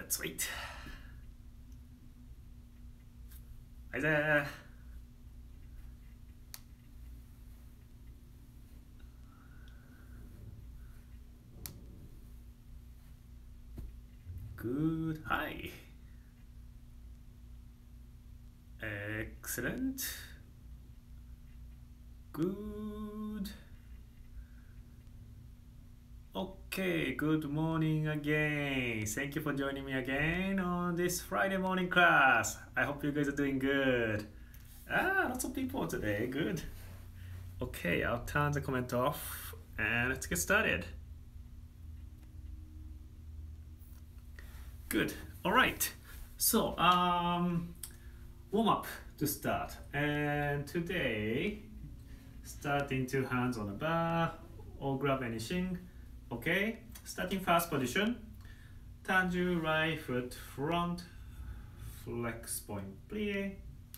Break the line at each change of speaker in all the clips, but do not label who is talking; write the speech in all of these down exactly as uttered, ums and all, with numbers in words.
Let's wait. Hi there. Good. Hi. Excellent. Good. Okay, good morning again. Thank you for joining me again on this Friday morning class. I hope you guys are doing good. Ah, lots of people today. Good. Okay, I'll turn the comment off and let's get started. Good. All right. So, um, warm up to start. And today, starting two hands on the bar or grab anything. Okay, starting first position, turn your right foot front, flex point plie,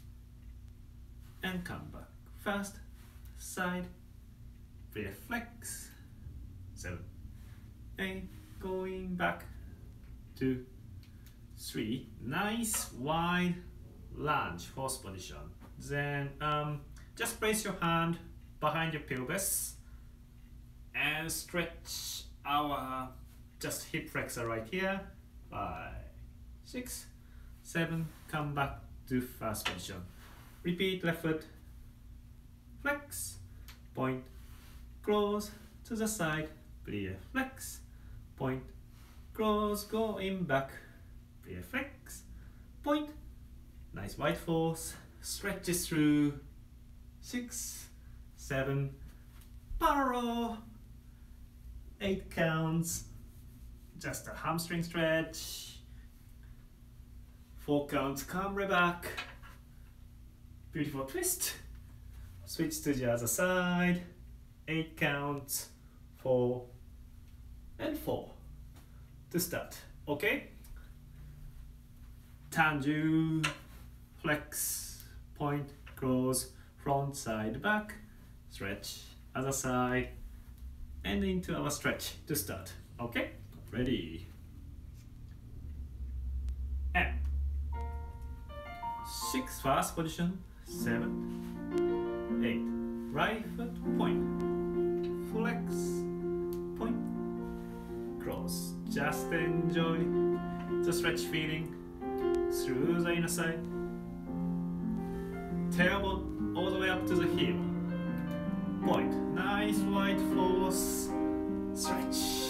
and come back fast, side, plie flex, seven, eight, going back, two, three, nice wide lunge, fourth position. Then um, just place your hand behind your pelvis, and stretch our just hip flexor right here. Five, six, seven, come back to first position. Repeat left foot, flex, point, close to the side, plie flex, point, close, go in back, plie flex, point, nice wide force, stretches through, six, seven, parallel, eight counts, just a hamstring stretch, four counts, come right back, beautiful twist, switch to the other side, eight counts, four and four to start. Okay, Tanju, flex, point, close, front, side, back, stretch, other side, and into our stretch to start. Okay, ready. And six, fast position, seven, eight, right foot, point, flex, point, cross. Just enjoy the stretch feeling through the inner side. Tailbone all the way up to the heel. Point, nice wide force, stretch.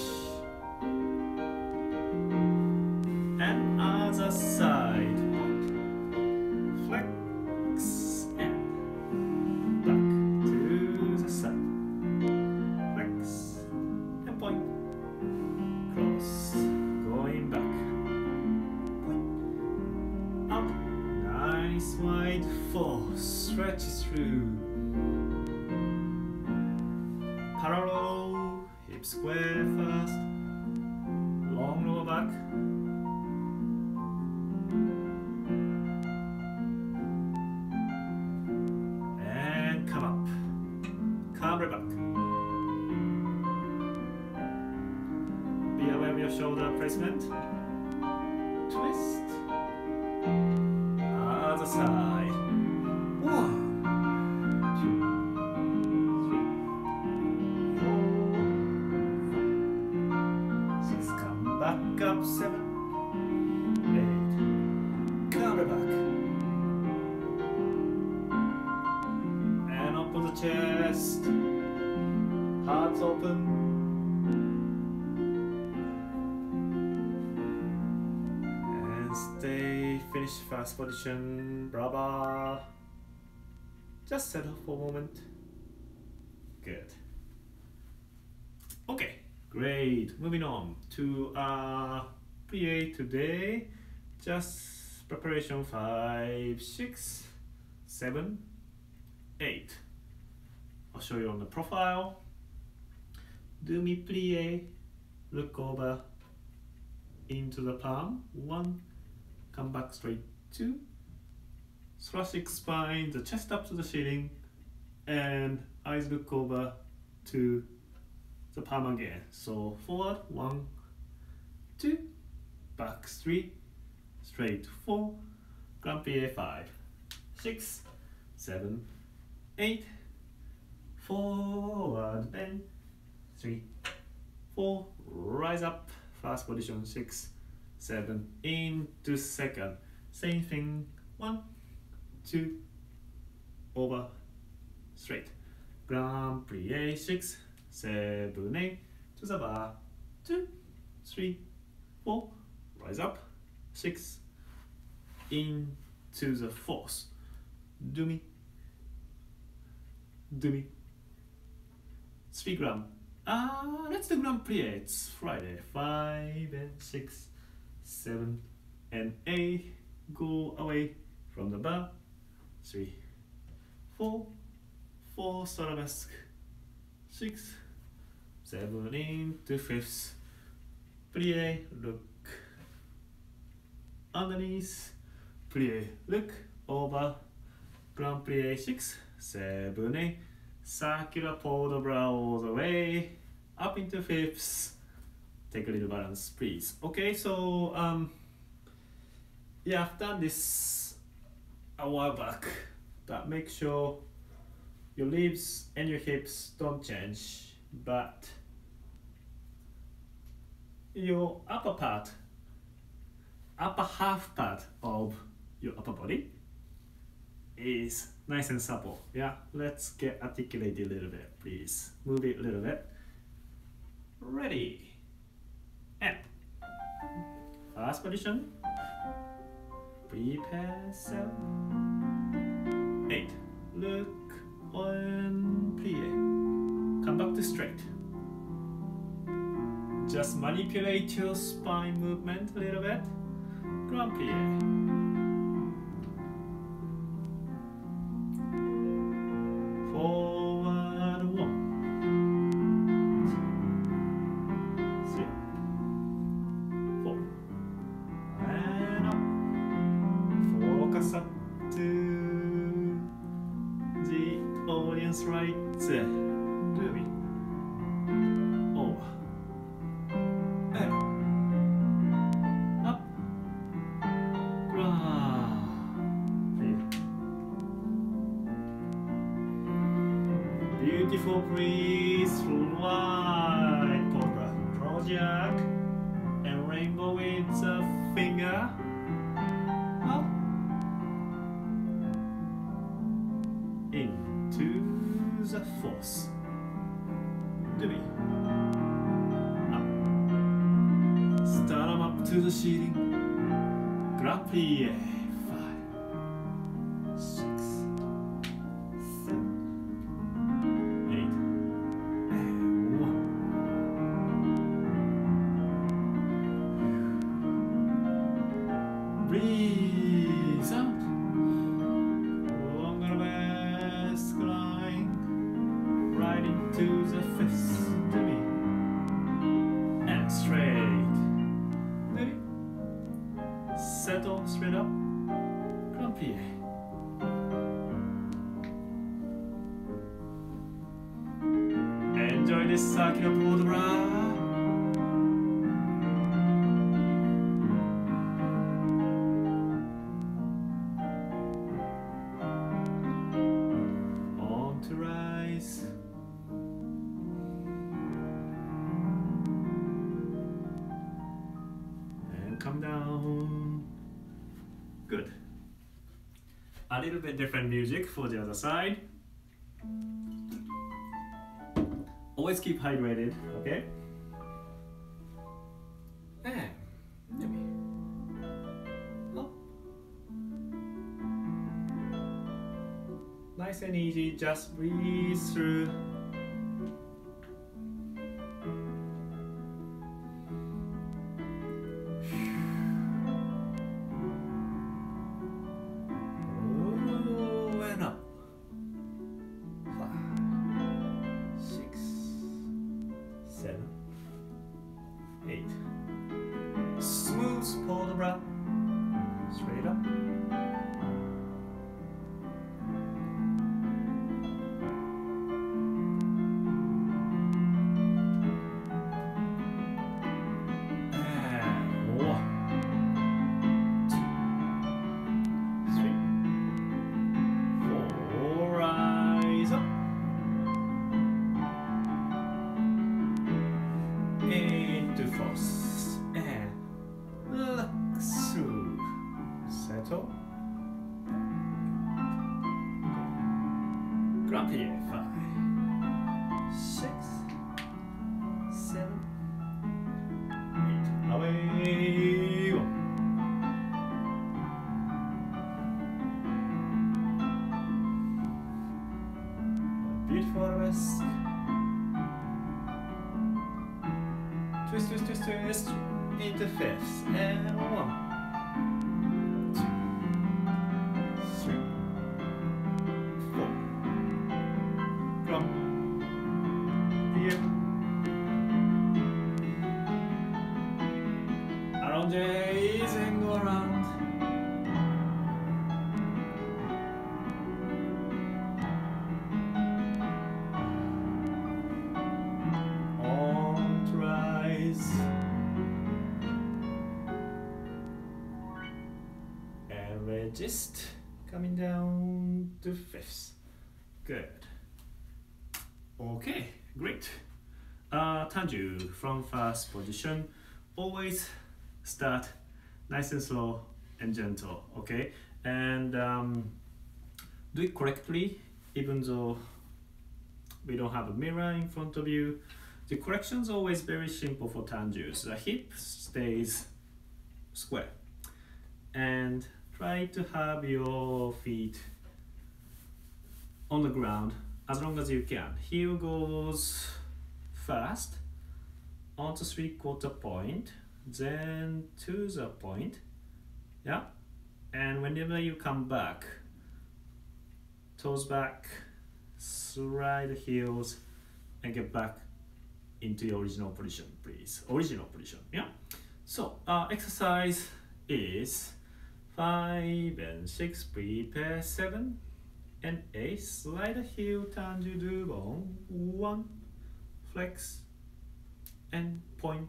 And other side, point, flex, and back to the side. Flex, and point, cross, going back. Point, up, nice wide force, stretches through. Parallel, hip square first, long lower back, and come up, come right back. Be aware of your shoulder placement, twist, other side, one, up, seven, eight, cover back, and open the chest, hearts open, and stay, finish fast position, brava, just settle for a moment, good, okay. Great, moving on to uh, plie today, just preparation five, six, seven, eight. I'll show you on the profile. Do mi plie, look over into the palm, one, come back straight, two, thoracic spine, the chest up to the ceiling, and eyes look over to the palm again. So forward, one, two, back three, straight four, grand plie five, six, seven, eight, forward bend, three, four, rise up, first position, six, seven, into second, same thing, one, two, over, straight, grand plie, six, seven, eight, to the bar, two, three, four, rise up, six, into the fourth, do me, do me, three grand, ah, uh, let's do grand plie, it's Friday, five and six, seven and eight, go away from the bar, three, four, four, arabesque, six, seven into fifth, plie, look, underneath, plie, look, over, grand plie, six, seven, eight, circular port de bras all the way, up into fifths, take a little balance please. Okay, so um, yeah, I've done this a while back, but make sure your ribs and your hips don't change, but your upper part, upper half part of your upper body is nice and supple. Yeah, let's get articulated a little bit, please. Move it a little bit. Ready. And first position. Prepare yourself. Eight. Look on plie. Come back to straight. Just manipulate your spine movement a little bit. Grand plie. Forward one. Three. Four. And up. Focus up to the audience right there. Do it. Over. Beautiful breeze through light cobra, project and rainbow with the finger up into the force. Do it. Up. Start them up to the ceiling. Grand plie. Breathe out. Longer waist climb right into the fifth. Do me. And straight. Do me. Settle straight up. Grand plie. Enjoy this circular port de bras. Come down. Good. A little bit different music for the other side. Always keep hydrated, okay? And maybe. Up. Nice and easy, just breathe through. Eight. Smooth, pull the bra straight up. And one. plie. Five, six, seven, eight. Away. One. Beautiful arabesque. Twist, twist, twist, twist into fifths. And one, two, three, four. Come. Here. Arranges and go around. Just coming down to fifths. Good. Okay, great. Uh, Tanju from first position. Always start nice and slow and gentle. Okay, and um, do it correctly, even though we don't have a mirror in front of you. The correction is always very simple for Tanju. So the hip stays square, and try to have your feet on the ground as long as you can. Heel goes first onto three quarter point, then to the point, yeah. And whenever you come back, toes back, slide the heels, and get back into your original position, please. Original position, yeah. So uh, exercise is five and six, prepare seven and eight, slide the heel, turn to do bone, one, flex and point,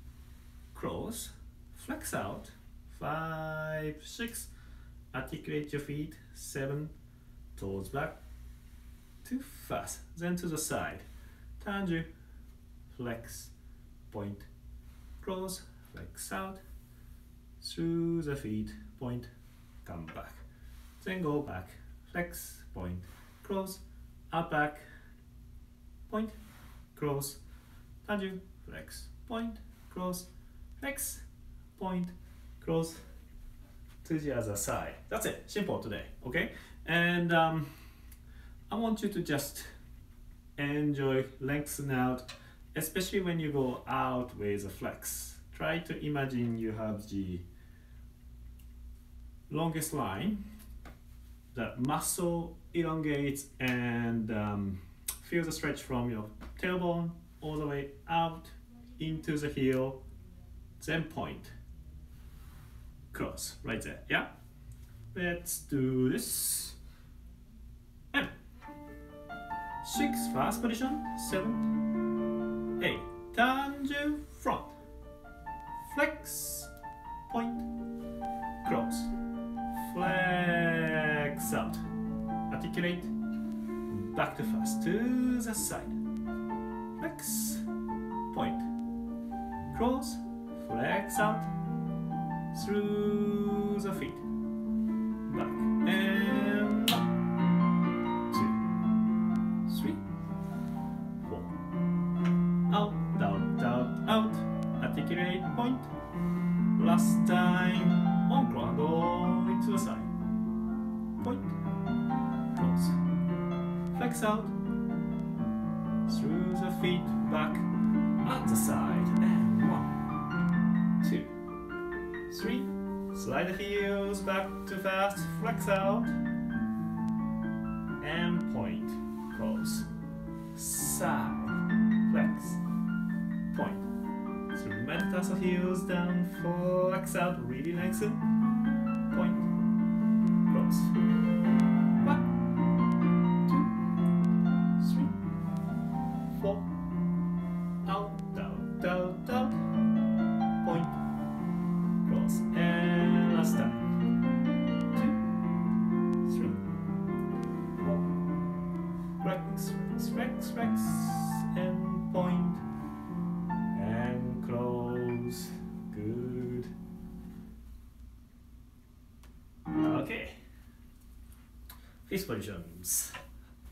cross, flex out, five, six, articulate your feet, seven, toes back, two fast, then to the side, turn to, flex, point, cross, flex out, through the feet, point, come back, then go back, flex, point, cross, up back, point, cross, tanju, flex, point, cross, flex, point, cross, to the other side. That's it, simple today, okay? And um, I want you to just enjoy, lengthen out, especially when you go out with a flex. Try to imagine you have the longest line, that muscle elongates and um, feel the stretch from your tailbone all the way out into the heel, then point, cross, right there, yeah? Let's do this. And six, fast position, seven, eight, tanju, front, flex, point, cross, flex out, articulate, back to fast, to the side, flex, point, cross, flex out, through the feet, back, and one, two, three, four, out, out, out, out, articulate, point, last time, on ground, go into the side, point, cross, flex out, through the feet, back, at the side, and one, two, three, slide the heels back to fast, flex out, and point, cross, side, flex, point, through metatarsal heels down, flex out, really lengthen, point, cross, one, two, three, four, out, out, out, out, point, cross, and last time, two, three, four, flex, flex, flex, and point, and close, good. Okay, fifth positions.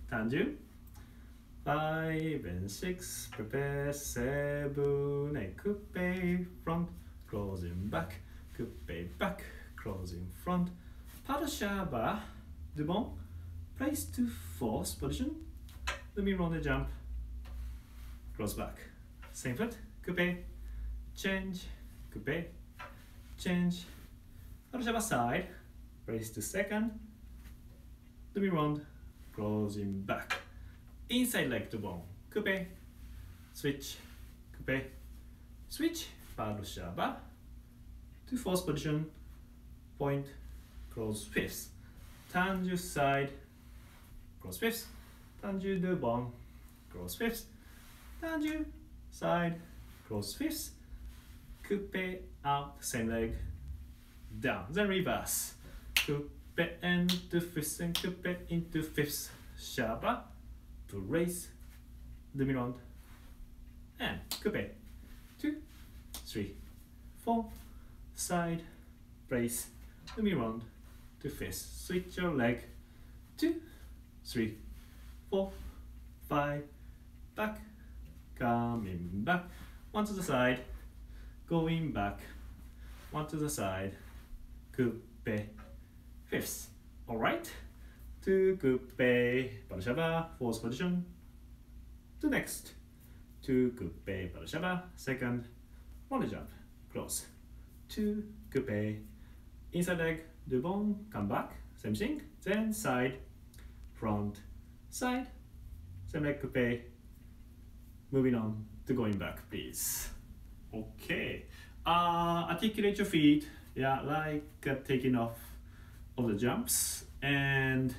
Tanju. Five and six, prepare, seven, eight, coupe, front, closing back, coupe back, closing front, paddle shaba, du bon, place to force position, let me run the jump, close back, same foot, coupe, change, coupe, change, paddle shaba side, place to second, let me run, closing back. Inside leg to bone, coupe, switch, coupe, switch, paddle shaba, to force position, point, close fifths, tanju side, close fifths, tanju de bone, close fifths, tanju side, close fifths, coupe out, same leg, down, then reverse, coupe into fifths and coupe into fifths, shaba, to raise, demi-round, and coupe, two, three, four, side, brace, demi-round, to fist, switch your leg, two, three, four, five, back, coming back, one to the side, going back, one to the side, coupe, fifths, alright? Two coupe, paddle shaba, force position, to next, two coupe, paddle shaba, second, roller jump, close, two coupe, inside leg, du bon, come back, same thing, then side, front, side, same leg coupe, moving on to going back, please. Okay, uh, articulate your feet, yeah, like uh, taking off of the jumps, and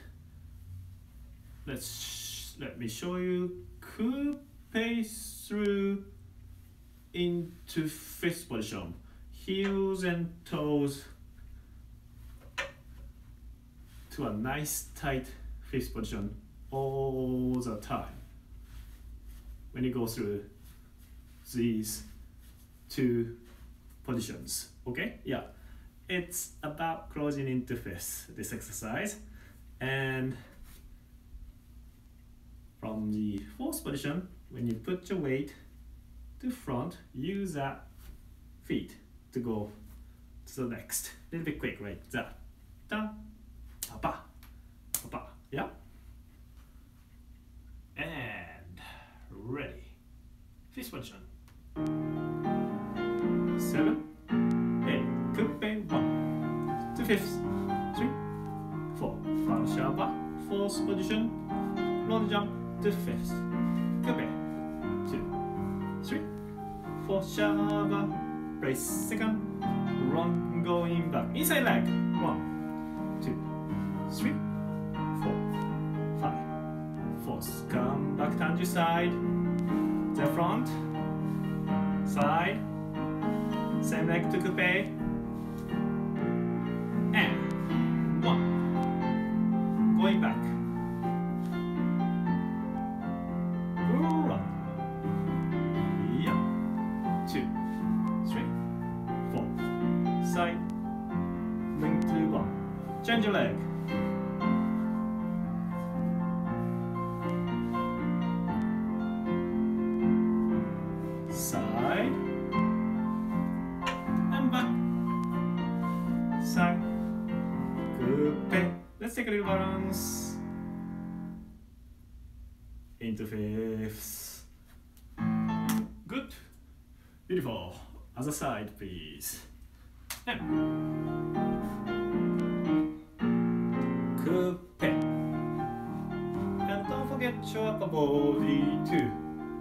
let's let me show you coupe through into fifth position, heels and toes to a nice tight fifth position all the time when you go through these two positions. Okay, yeah, it's about closing into fifth, this exercise, and from the fourth position, when you put your weight to front, use that feet to go to the next. A little bit quick, right? Da, da, pa, pa, yeah. And ready. Fifth position. Seven, eight, coupe, one, two fifths, three, four, paddle shaba, fourth position, roll jump, to fifth, coupe, two, three, four, shaba, brace second, run, going back, inside leg, one, two, three, four, five, force, come back, tanju side, the front, side, same leg to coupe, and one, going back. Side, link to one, change your leg, side, and back, side, coupe, let's take a little balance, into fifths, good, beautiful, other side please. Coupe, and don't forget your upper body too.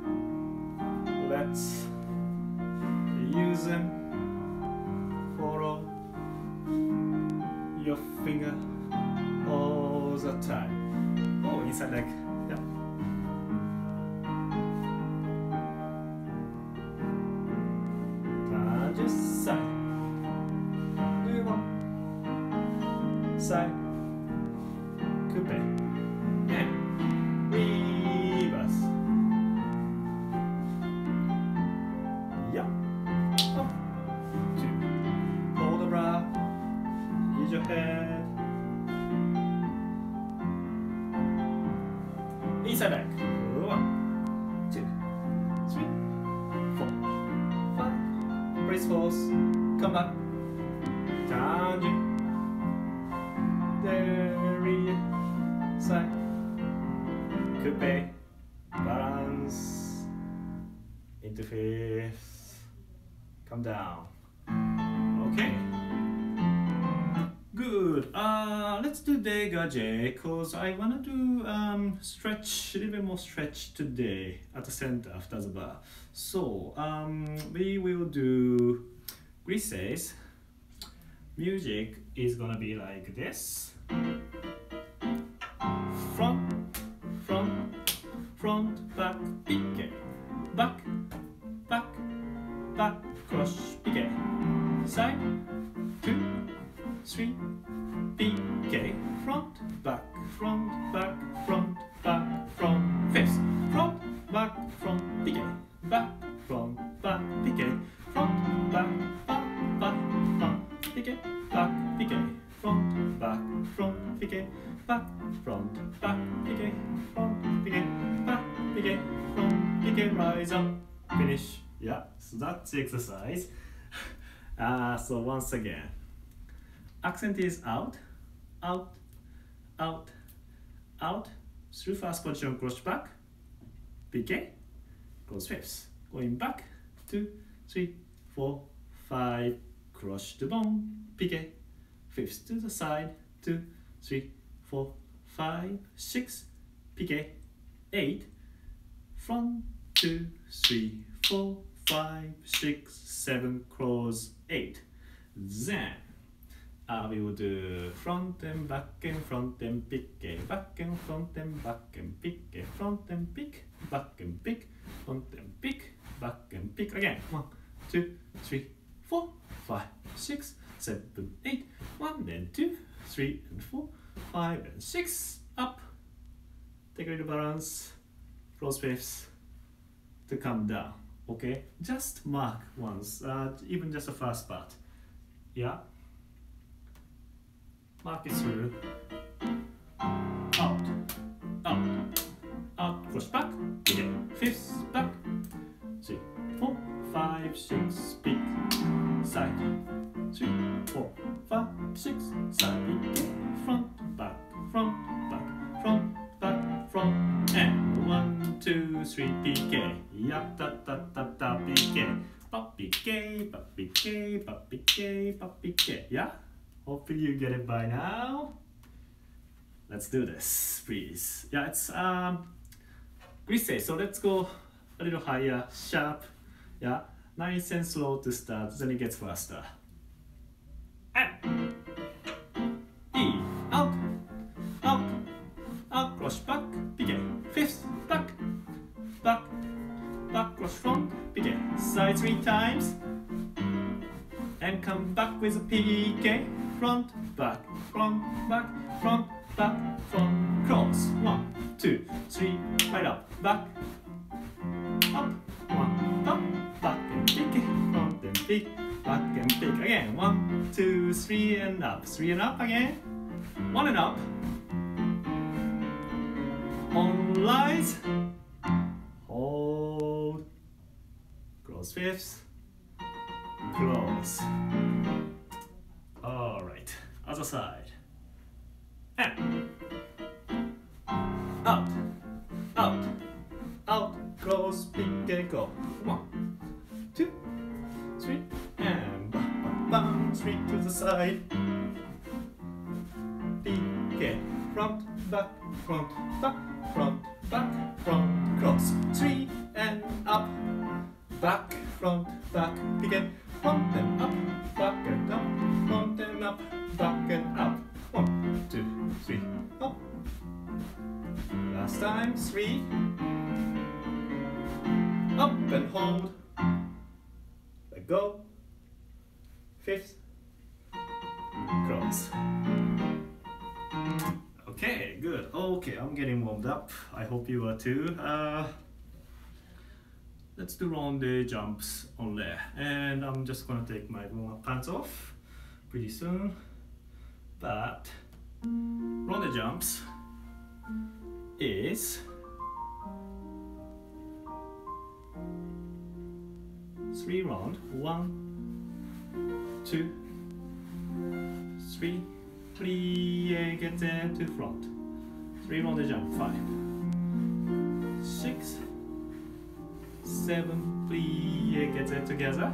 Let's use them. Follow your finger all the time. Oh, inside leg, yeah. Just side. Side, coupe, and reverse. Yeah, up, two, hold the bra, use your head, Brace force. Come back. Tanji. Derry. Side. Coupe. Balance. Into fifth. Come down. Okay. Good. Uh, let's do dégagé because I wanna do um, stretch, a little bit more stretch today at the center after the bar. So um, we will do glisses. Music is gonna be like this. Front, front, front, back, piqué, back, back, back, cross, piqué, side, two, three, piqué, front, back, front, back, front, back, front, fifth, front, back, front, piqué, back, front, back, piqué, front, back, back, back, front, piqué, back, piqué, front, back, front, piqué, back, front, back, piqué, front, piqué, back, piqué, front, piqué, rise up, finish. Yeah, so that's the exercise. Uh, so once again, accent is out, out, out, out, through first position, cross back, piqué, close fifths, going back, two, three, four, five, cross the bone, piqué, fifths to the side, two, three, four, five, six, piqué, eight, front, two, three, four, five, six, seven, cross, eight. Then uh, we will do front and back and front and piqué, back and front and back and piqué, front and pick, back and pick, front and pick, back and pick again. One, two, three, four, five, six, seven, eight. One and two, three and four, five and six. Up. Take a little balance. Close fifths to come down. Okay, just mark once, uh, even just the first part. Yeah. Mark it through. Out, out, out, cross back, again, fifth, back, three, four, five, six, pick, side, three, four, five, six, side, pick, front, back, front, back, front, back, front, and one, two, three, piqué, ya, ta, ta, ta, ta, piqué, pa, piqué, pa, piqué, pa, piqué, pa, piqué, yeah? Hopefully you get it by now. Let's do this, please. Yeah, it's um, glisse, so let's go a little higher, sharp, yeah, nice and slow to start, then it gets faster. And E, out, out, out, cross back, piqué, fifth, back, back, back, cross front, piqué, side three times, and come back with a piqué, front, back, front, back, front, back, front, cross, one, two, three, right up, back, up, one, up, back and piqué, front and pick, back and pick, again, one, two, three and up, three and up again, one and up, on lines, hold, close fifths, close. All right, other side. And out, out, out, close, pick, go. One, two, three, and bam, bam, bam, three to the side. Pick, front, back, front, back, front, back, front, cross. Three and up, back, front, back, pick, front and up, back and up, front and up, back and up. One, two, three, up. Last time, three. Up and hold. Let go. Fifth. Cross. Okay, good. Okay, I'm getting warmed up. I hope you are too. Uh, let's do ronde jumps only. And I'm just gonna take my warm-up pants off pretty soon. But ronde jumps is three round, one, two, three, plie, get there to front. Three round the jump, five, six, seven, plie, get there together.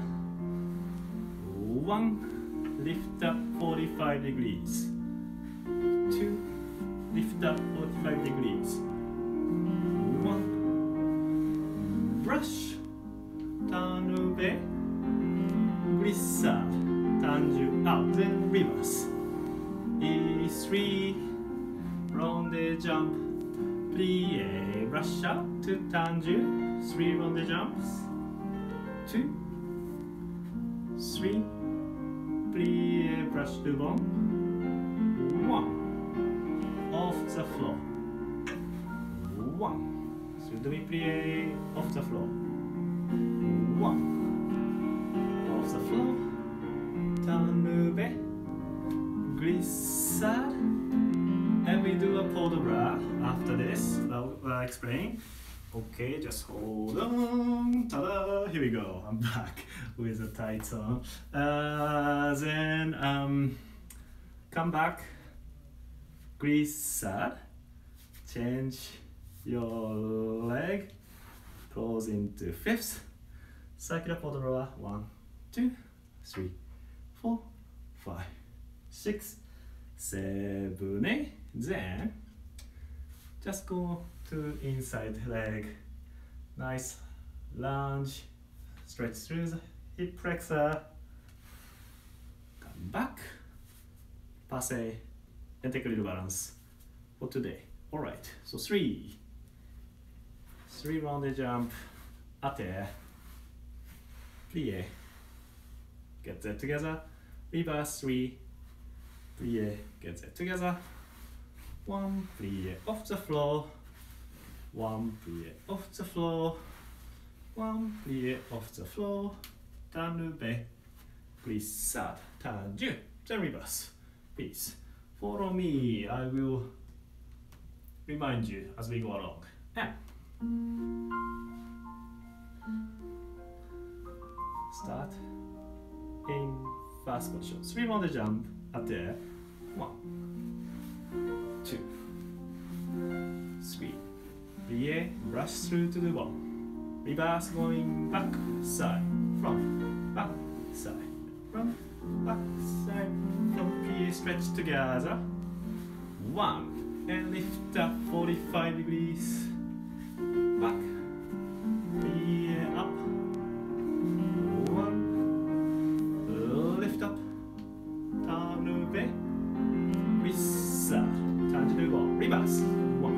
One, lift up forty-five degrees. Two, lift up forty-five degrees. One, brush, turn away, glissade, turn out, then reverse. E three, round the jump, plie, brush out to turn you, three round the jumps, two, three, plie, brush to one, one, off the floor, one, so do we plie, off the floor, one, off the floor, turn away, glissade, and we do a port de bras after this. I'll uh, explain. Okay, just hold on. Ta-da! Here we go. I'm back with the title. Uh, then um, come back. Glissade. Change your leg. Close into fifths. Circular port de bras. One, two, three, four, five, six, seven, eight. Then just go to inside leg. Nice lunge. Stretch through the hip flexor. Come back. Passe and take a little balance for today. Alright, so three. Three rounded jump. Ate. Plie. Get that together. Reverse three. Plie. Get that together. One, plie off the floor. One, plie off the floor. One, plie off the floor. Turn away. Glissade. Turn you. Then reverse. Please follow me. I will remind you as we go along. And start in fast position. Three round jump at there. One, two, three. Plie, brush through to the wall. Reverse going back, side, front, back, side, front, back, side, front. Plie, stretch together. One, and lift up forty-five degrees. Back, plie up. One, lift up, turn away. Glissade, turn to the wall. Reverse. One,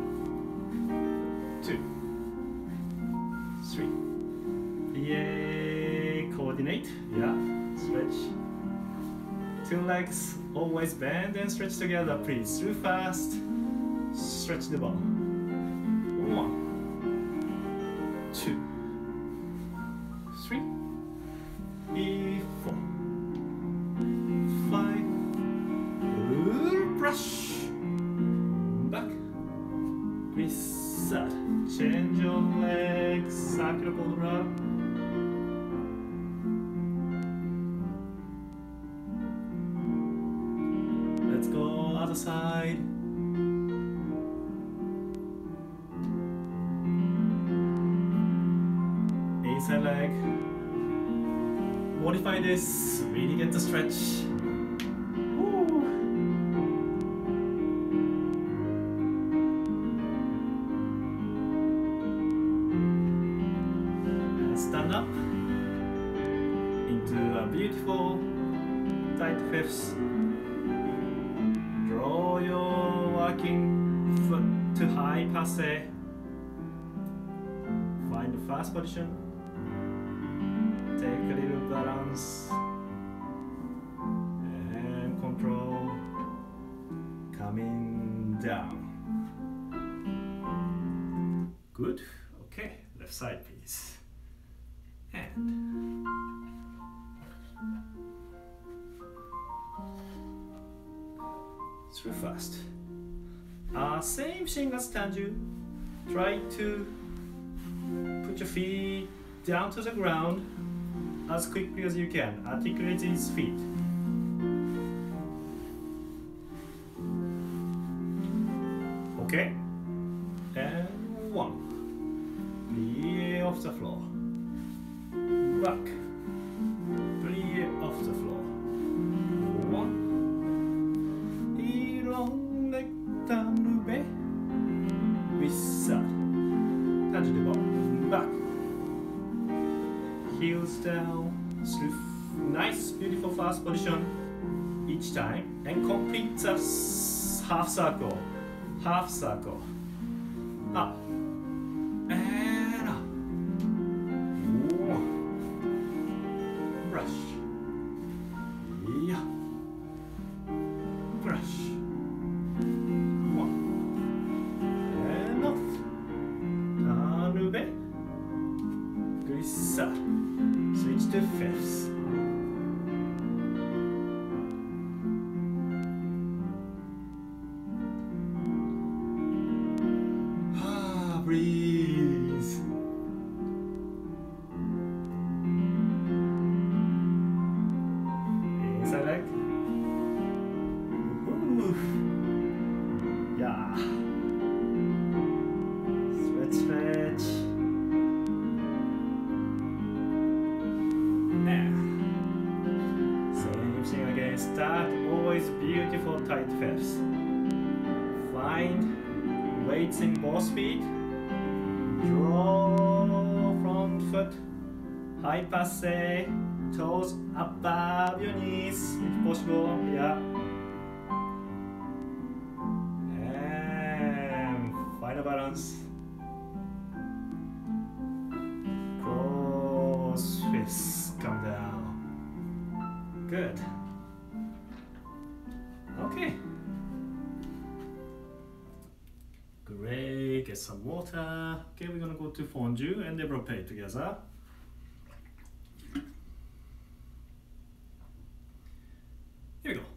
two, three. Plie, coordinate. Yeah, stretch. Two legs always bend and stretch together, please. Through fast. Stretch the ball. One, two, three, four, five. Brush back, glissade, change your legs, circular port de bras. Let's go other side. Inside leg. Modify this, really get the stretch. Stand up into a beautiful tight fifths. Draw your working foot to high passe. Find the fast position. Take a little balance and control. Coming down. Good. Okay. Left side, please. And through fast. Uh, same thing as Tanju. Try to put your feet down to the ground. as quickly as you can. Articulate his feet. Okay? And one. Plie off the floor. Back. Plie off the floor. One. Ironectanube. Wizard. Touch the ball. Back. Heels down. Nice, beautiful fast position each time. And complete the half circle. Half circle. Up. And up. One. Brush. Yeah. Brush. One. And off. Tanube. Glissa. Switch to fifths. Breathe. Inside leg. Woohoo. Yeah. Stretch, stretch. Now. Same thing again. Start always beautiful tight fifths. Find weights in both feet. Draw front foot, high passe, toes above your knees if possible, yeah. And find a balance. Cross fists, come down. Good. Okay. Great, get some water. Okay, we're gonna go to fondue and développé together. Here we go.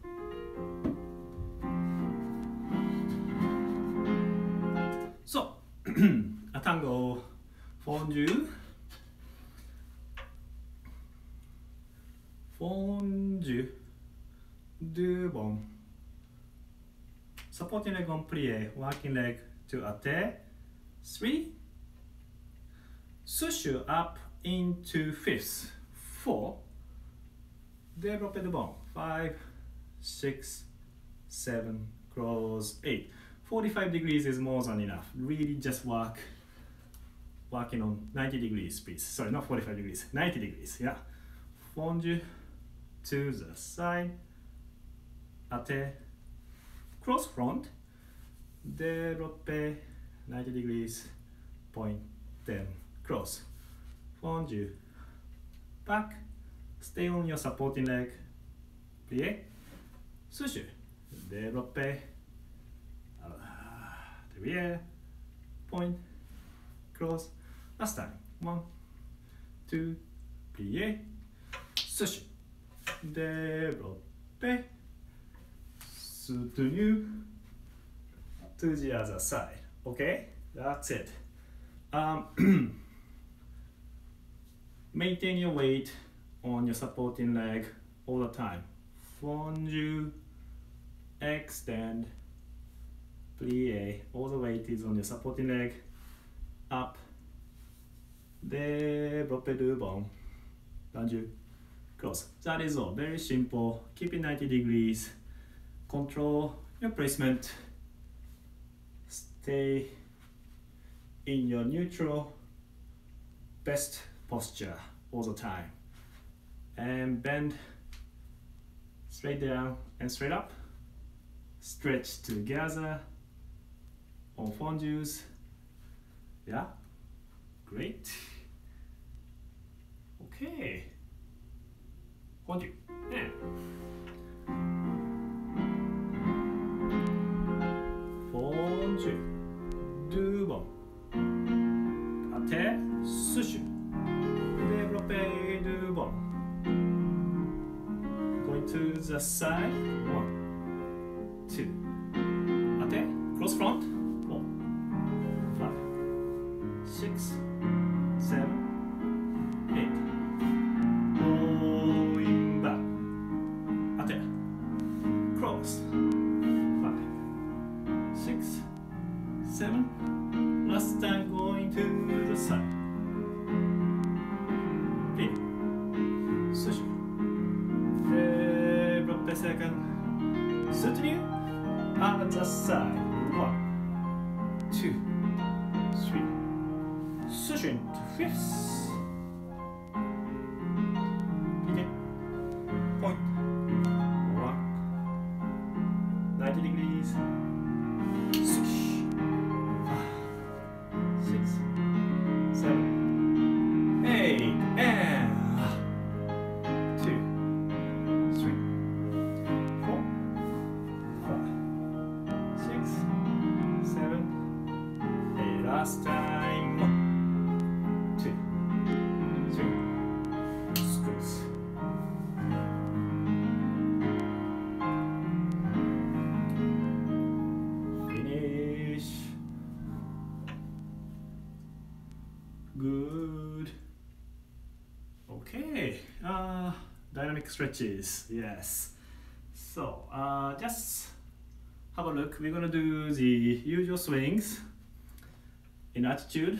So, a tango fondue. Fondue. Deux bons. Supporting leg on plie, working leg to atte. Three. Sushu up into fifths. Four. Développé de bon. Five, six, seven, cross, eight. forty-five degrees is more than enough. Really just work, working on ninety degrees, please. Sorry, not forty-five degrees, ninety degrees, yeah. Fondue to the side. Atte. Cross front, développé, ninety degrees, point, then cross, fondue, back, stay on your supporting leg, plie, sushu, développé, derrière, point, cross, last time, one, two, plie, sushu, développé, soutenu to the other side. Okay, that's it. Um, maintain your weight on your supporting leg all the time. Fondue, extend, plie. All the weight is on your supporting leg. Up, développé du bon, fondue, cross. That is all. Very simple. Keep it ninety degrees. Control your placement. Stay in your neutral, best posture all the time. And bend straight down and straight up. Stretch together on fondues. Yeah, great. Okay. Fondue. Yeah. Fondue, deux bons, atte, sushu, développé, deux bons. Going to the side, one, two, atte, cross front, four, five, six, seven, eight, seven. Last time going to the side. Pin. Sushi. Uh, drop the second. Sutinu. Other side. One, two, three. Sushi to fifth. Okay. Point. One. ninety degrees. Six. Five. Six. Seven. Eight. And two. Three. Four. Five. Six. Seven. Eight. Last time. One. Two. Three. Squeeze. Finish. Good. Okay. Uh, dynamic stretches. Yes. So uh, just have a look. We're gonna do the usual swings in attitude.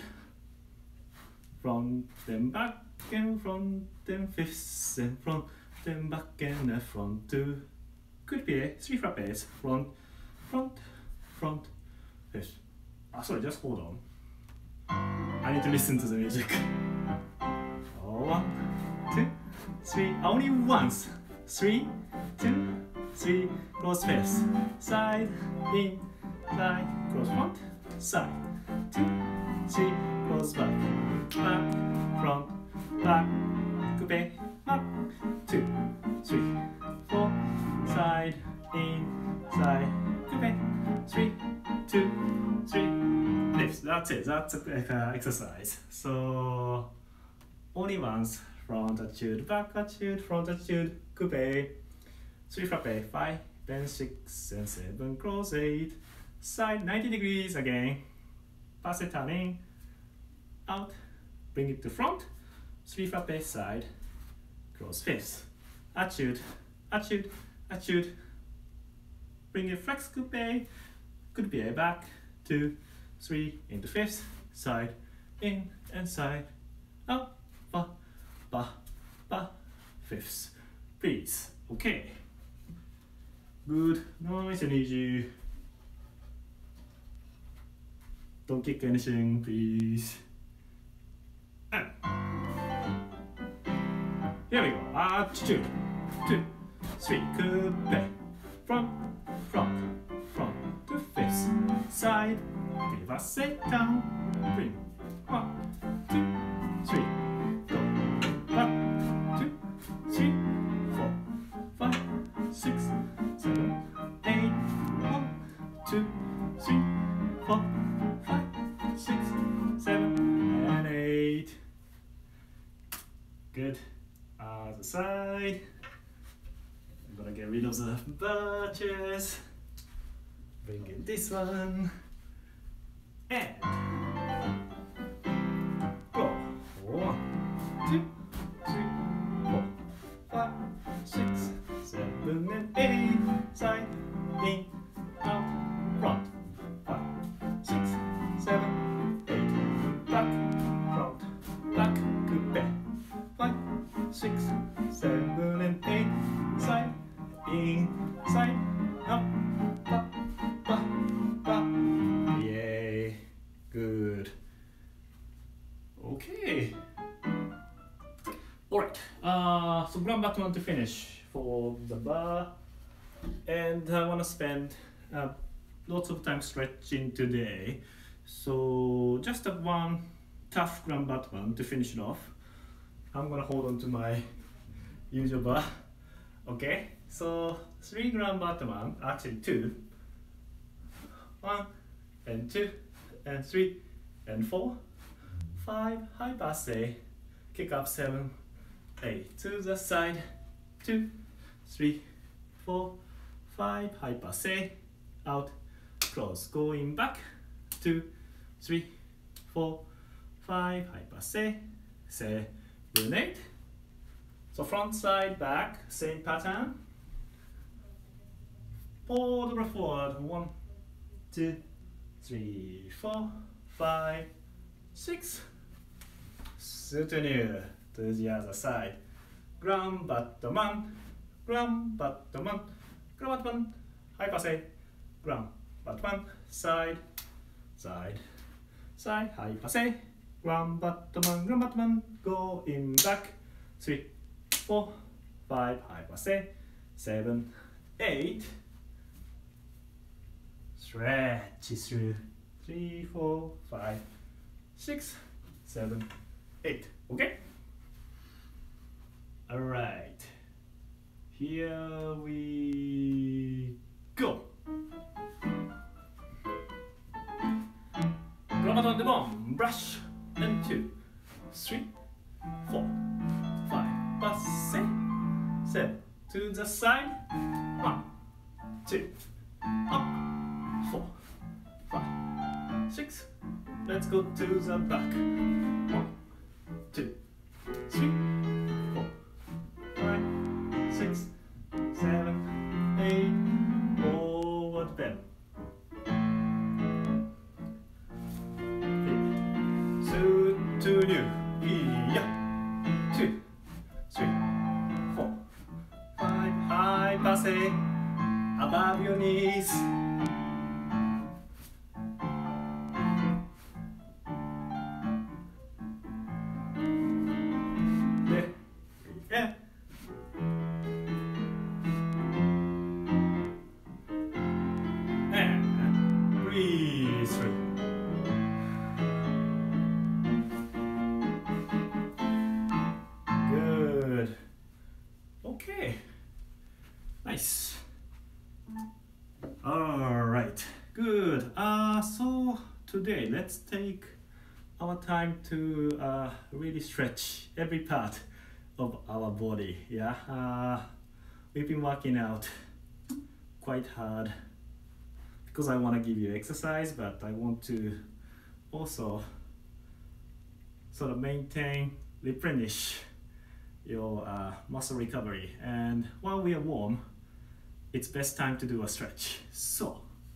Front then back and front then fifths and front then back and uh, front two. Could be a three frappes. Front, front, front, fifth. Ah, sorry, just hold on. I need to listen to the music. Oh, one, two, three. Only once. Three, two, three. Close fifth. Side, in, side, close front, side. Two, three, close back. Back, front, back, coupe, up, two, three, four, side, in, side, coupe, three, two, three, lifts. That's it, that's the exercise. So, only once, front attitude, back attitude, front attitude, coupe, three frappe, five, then six and seven, close eight, side, ninety degrees again, pass it turning, out, bring it to front, three frappe side, close fifth, attitude, attitude, attitude, bring it flex coupe, coupe back, two, three, into fifth, side, in and side, up, ba, ba, ba, fifths, please, okay, good, nice and easy, don't kick anything, please. And here we go. Attitude. Two, three, coupe. Front, front, front to fifth. Side. Give us a down. Bring. One, two, three. Go. One, two, three, four, five, six, seven, eight. One, two, three, four, five, six, seven, and eight. Good. Other side. I'm gonna get rid of the birches. Bring in this one. And go. One, two, three, four, five, six, seven, and eight. Side, in, out, front. Five, six, seven, eight. Back, front, back, coupe. Five, six, seven, and eight. Side, in, side, up, up, up, up. Yay. Good. Okay. Alright. Uh, so ground button to finish for the bar. And I want to spend uh, lots of time stretching today. So just a one tough ground button to finish it off. I'm gonna hold on to my usual bar. Okay, so three ground button, actually two. One and two and three and four, five, high passe, kick up seven, eight to the side, two, three, four, five, high passe, out, close, going back, two, three, four, five, high passe, seven, eight. So front, side, back, same pattern. Pull the breath forward, one, two, three, four, five, six. Soutenu to the other side. Grand battement, grand battement, grand battement, high passe, grand battement, side, side, side, high passe, grand battement, grand battement, going back, three, four, five, high passe, seven, eight, stretch through, three, four, five, six, seven, eight, okay? All right, here we go. Grab on the bomb, brush, and two, three, four, five, passe, seven, to the side, one, two, up, four, five, six, let's go to the back, one, two, three, four, five, six, seven, eight, forward bend. So to new, yeah, two, three, four, five, high passe, above your knees. Yeah. And breathe through. Good. Okay. Nice. All right. Good. Uh, so today let's take our time to uh, really stretch every part of our body. Yeah, uh, we've been working out quite hard because I want to give you exercise, but I want to also sort of maintain, replenish your uh, muscle recovery. And while we are warm, it's best time to do a stretch. So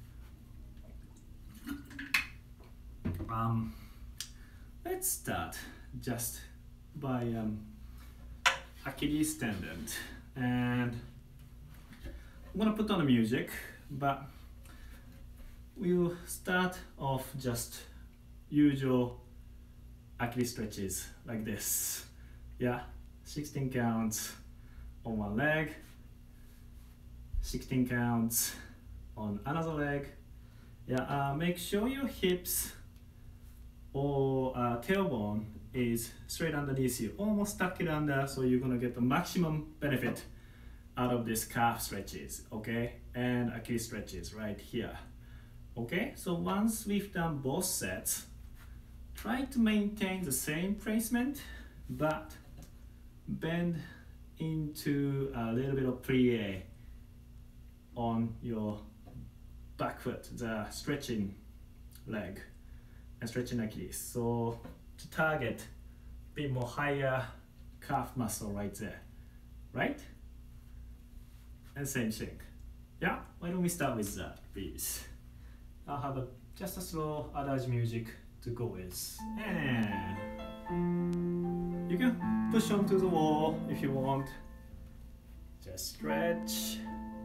um, let's start just by um, Achilles tendon, and I'm gonna put on the music, but we'll start off just usual Achilles stretches like this. Yeah, sixteen counts on one leg, sixteen counts on another leg. Yeah, uh, make sure your hips or uh, tailbone is straight underneath you, almost tuck it under, so you're gonna get the maximum benefit out of this calf stretches, okay? And Achilles stretches right here, okay? So once we've done both sets, try to maintain the same placement, but bend into a little bit of plie on your back foot, the stretching leg and stretching Achilles. So to target a bit more higher calf muscle right there, right? And same thing. Yeah, why don't we start with that, please? I'll have a, just a slow adage music to go with. And you can push onto the wall if you want. Just stretch.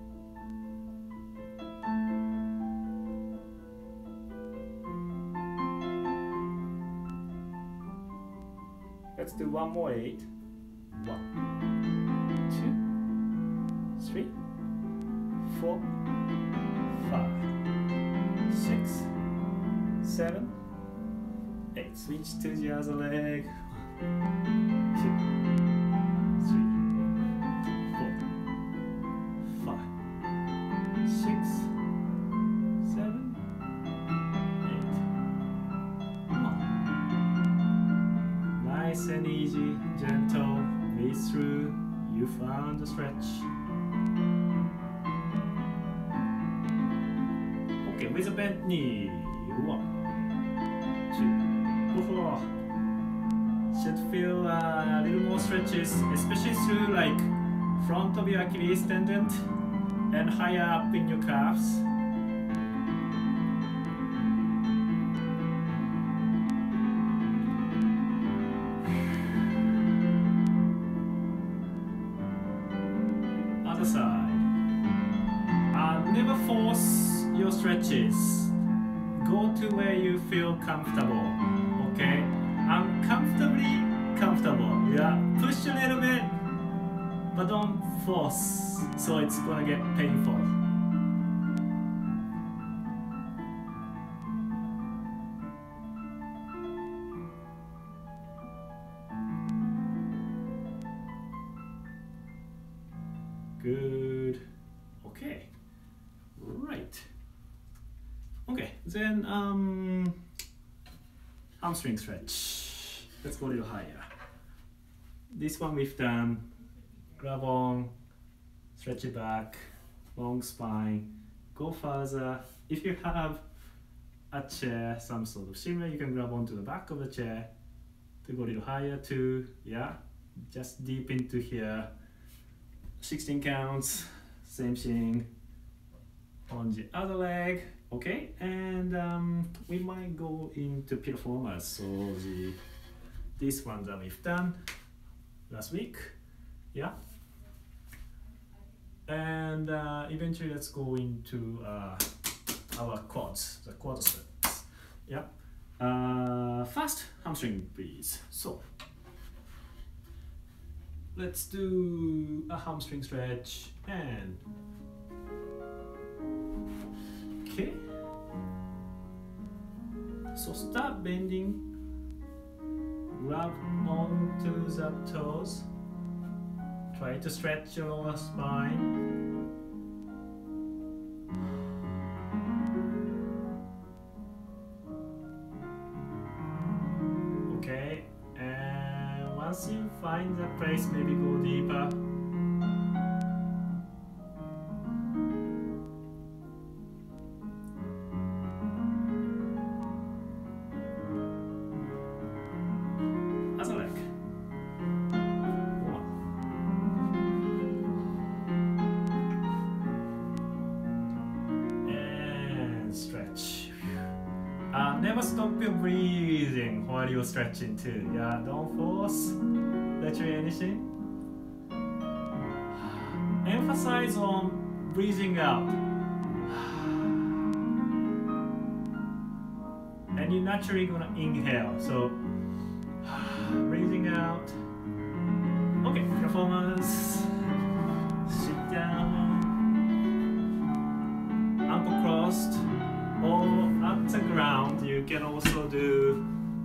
Let's do one more eight. One, two, three, four, five, six, seven, eight. Switch to the other leg. One, two, three, four, five, six, seven, eight. One. Nice and easy, gentle. Breathe through. You found the stretch. Okay, with a bent knee. One, two, four. Should feel uh, a little more stretches, especially through like front of your Achilles tendon and higher up in your calves. other side. Uh, never force your stretches. Go to where you feel comfortable. Okay? Uncomfortably comfortable. Yeah, push a little bit, but don't force, so it's gonna get painful. Good. Okay. Right. Okay. Then um, hamstring stretch. Let's go a little higher. This one we've done. Grab on, stretch it back, long spine. Go further. If you have a chair, some sort of shimmer, you can grab onto the back of the chair to go a little higher too. Yeah. Just deep into here. sixteen counts, same thing on the other leg. Okay, and um, we might go into piriformis. So the this one that we've done last week, yeah. And uh, eventually, let's go into uh, our quads, the quadriceps. Yeah. Uh, fast hamstring, please. So. Let's do a hamstring stretch and okay. So start bending, grab onto the toes, try to stretch your lower spine. Okay, and once you find the place, maybe go deeper. Other leg. One. And stretch. Uh, never stop your breathing while you're stretching too. Yeah, don't force. Literally anything. Emphasize on breathing out. And you're naturally gonna inhale. So breathing out. Okay, performance. Sit down. Ankle crossed. Or at the ground. You can also do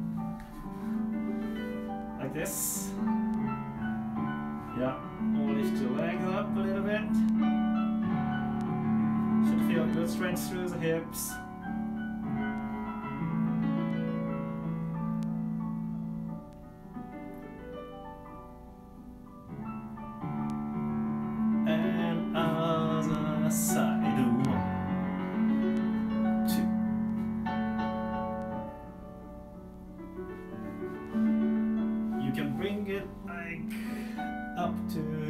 like this. Yeah, or lift your legs up a little bit. Should feel good stretch through the hips. And other side. One, two. You can bring it like up to.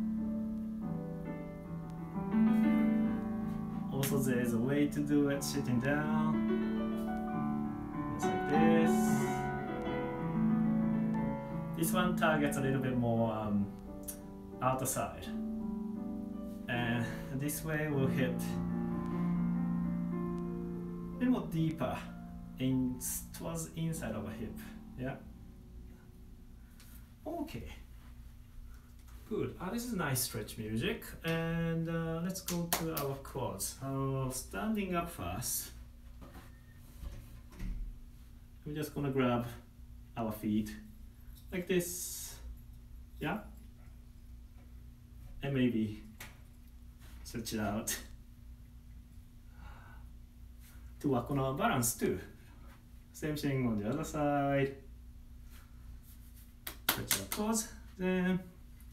Also, there's a way to do it sitting down, just like this. This one targets a little bit more um, outer side, and this way we'll hit a little more deeper in towards the inside of a hip. Yeah. Okay. Good. Uh, this is nice stretch music, and uh, let's go to our quads. Uh, standing up first. We're just gonna grab our feet like this, yeah, and maybe stretch it out to work on our balance too. Same thing on the other side. Stretch our quads, then.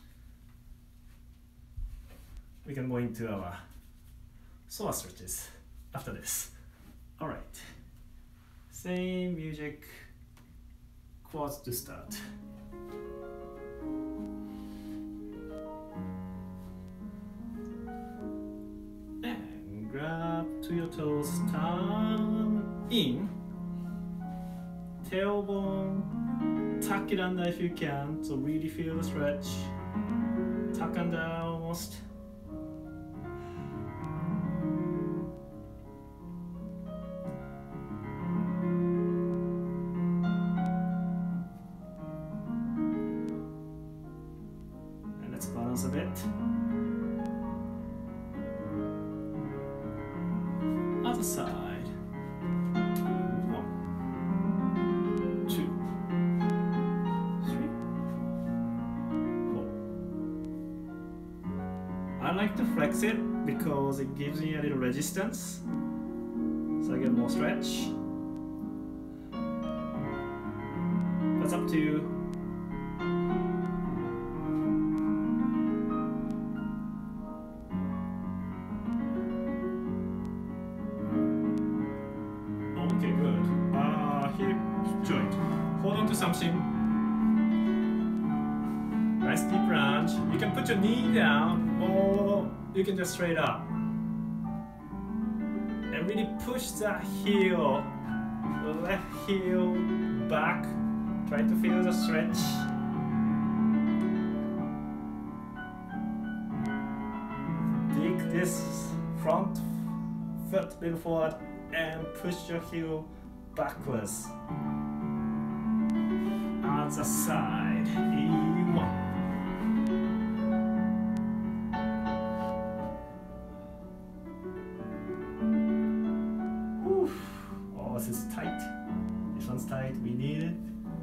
We can go into our psoas stretches after this. All right, same music, quads to start. And grab to your toes, turn in, tailbone, tuck it under if you can, so really feel the stretch, tuck under almost. a bit. Other side. One, two, three, four. I like to flex it because it gives me a little resistance, so I get more stretch. That's up to you. Okay, good. Uh, hip joint. Hold on to something. Nice deep plunge. You can put your knee down, or you can just straight up. And really push that heel, the left heel back. Try to feel the stretch. Dig this front foot a little forward and push your heel backwards. Other side. E one. Oof. Oh, this is tight. This one's tight. We need it.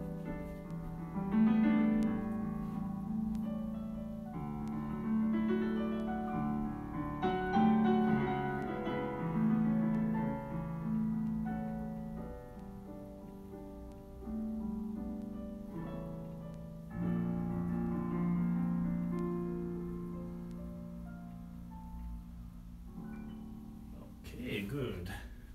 Okay, good.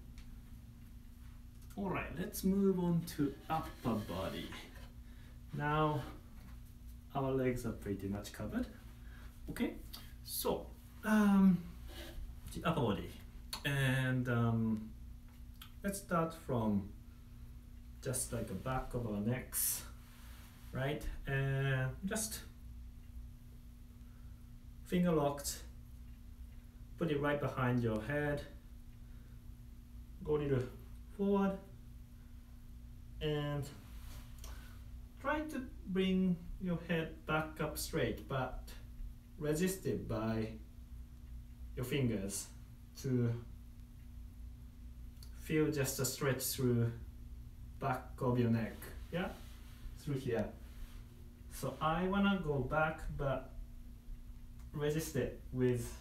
All right, let's move on to upper body. Now, our legs are pretty much covered. Okay, so um, the upper body, and um, let's start from just like the back of our necks, right? And just finger locked. Put it right behind your head. Go a little forward and try to bring your head back up straight, but resist it by your fingers to feel just a stretch through back of your neck. Yeah, through here. So I wanna go back, but resist it with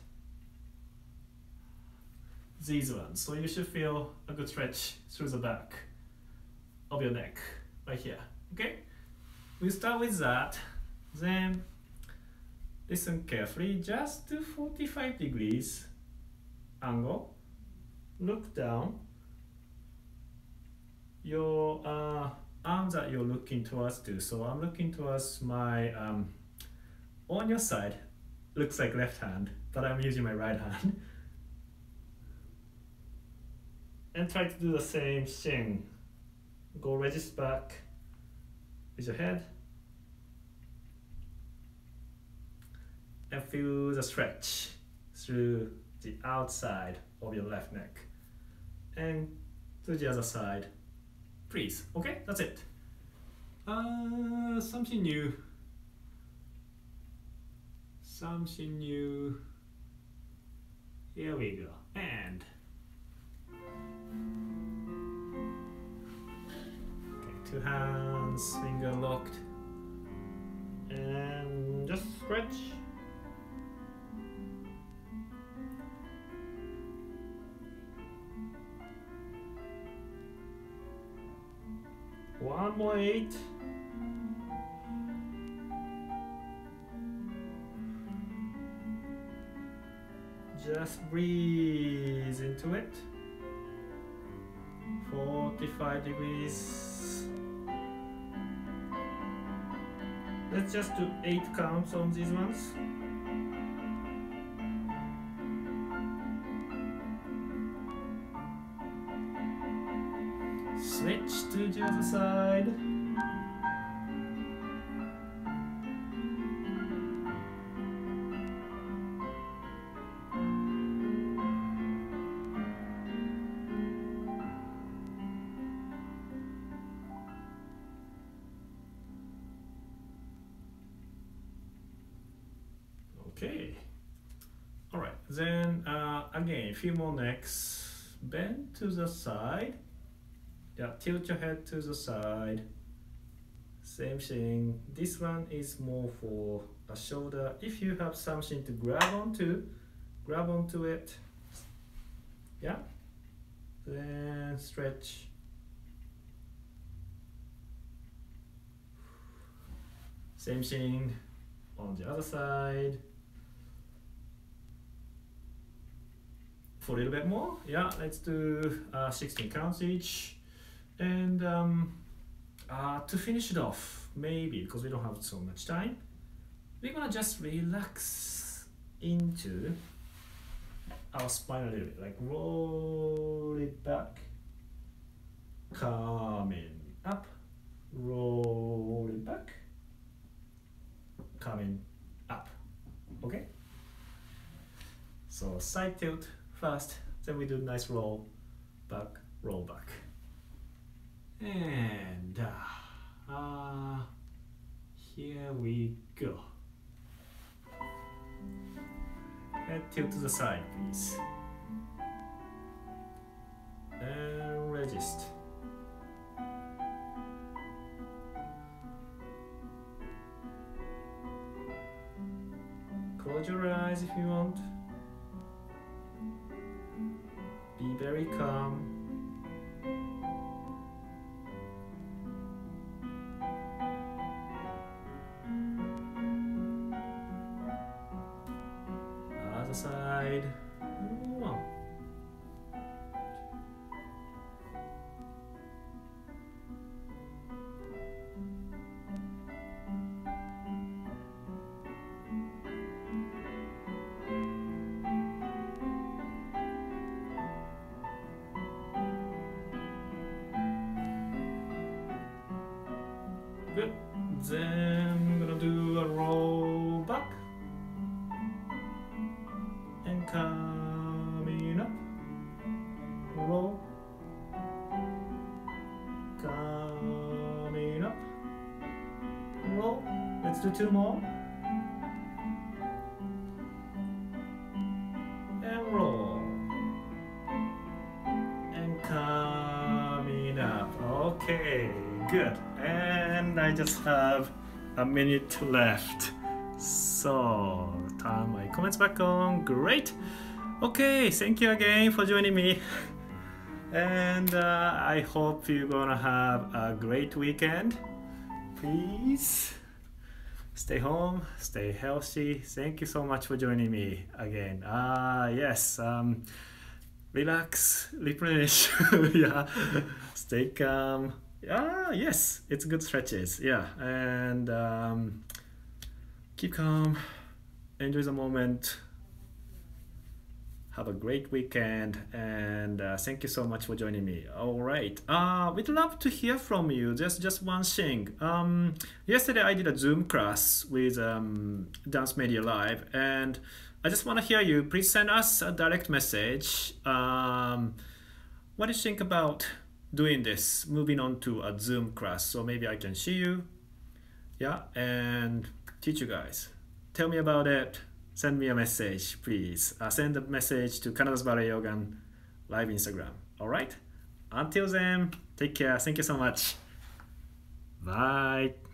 these ones. So you should feel a good stretch through the back of your neck, right here. Okay? We'll start with that. Then listen carefully, just to forty-five degrees angle. Look down. Your uh, arms that you're looking towards too. So I'm looking towards my um, on your side. Looks like left hand, but I'm using my right hand. And try to do the same thing. Go resist back with your head. And feel the stretch through the outside of your left neck. And to the other side. Please. Okay, that's it. Uh, something new. Something new. Here we go. And okay, two hands, finger locked, and just stretch. One more eight. Just breathe into it. forty-five degrees. Let's just do eight counts on these ones. Switch to the other side. then uh, again, a few more necks. Bend to the side. Yeah, tilt your head to the side. Same thing. This one is more for a shoulder. If you have something to grab onto, grab onto it. Yeah. Then stretch. Same thing on the other side. For a little bit more. Yeah, let's do uh, sixteen counts each. And um, uh, to finish it off, maybe because we don't have so much time, we're gonna just relax into our spine a little bit, like roll it back, coming up, roll it back, coming up. Okay? So side tilt first, then we do nice roll back, roll back. And uh, uh, here we go. Head tilt to the side, please. And resist. Close your eyes if you want. Be very calm. Other side. One. Good. Then I'm gonna do a roll back and coming up. Roll. Coming up. Roll. Let's do two more. And roll. And coming up. Okay, good. And I just have a minute left. So, turn my comments back on. Great. Okay, thank you again for joining me. And uh, I hope you're gonna have a great weekend. Please stay home, stay healthy. Thank you so much for joining me again. Ah, uh, yes. Um, relax, replenish. Yeah. Stay calm. Ah, yes, it's good stretches. Yeah, and um, keep calm, enjoy the moment, have a great weekend, and uh, thank you so much for joining me. All right, uh, we'd love to hear from you. Just just one thing. Um, yesterday I did a Zoom class with um, Dance Media Live, and I just want to hear you. Please send us a direct message. Um, what do you think about doing this, moving on to a Zoom class? So maybe I can see you, yeah, and teach you guys. Tell me about it. Send me a message, please. Uh, send a message to Canada's Ballet Jörgen live Instagram. All right. Until then, take care. Thank you so much. Bye.